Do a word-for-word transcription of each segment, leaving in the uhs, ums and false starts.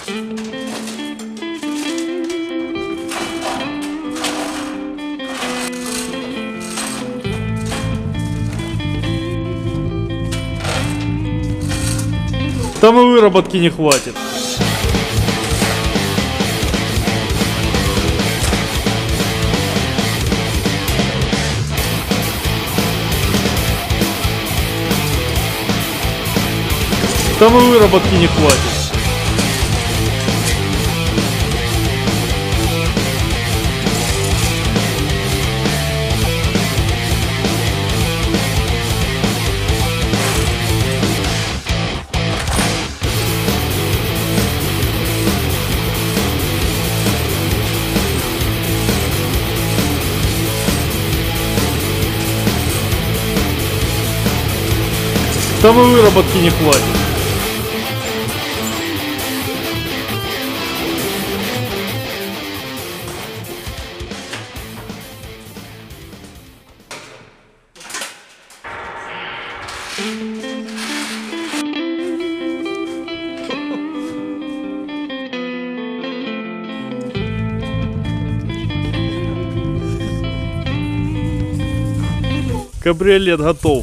Там и выработки не хватит. Там и выработки не хватит. Там и выработки не хватит. Кабриолет готов.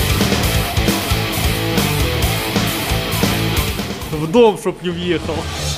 В дом, чтоб не въехал.